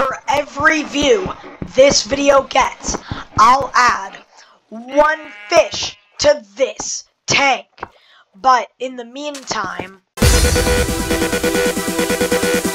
For every view this video gets, I'll add 1 fish to this tank. But in the meantime...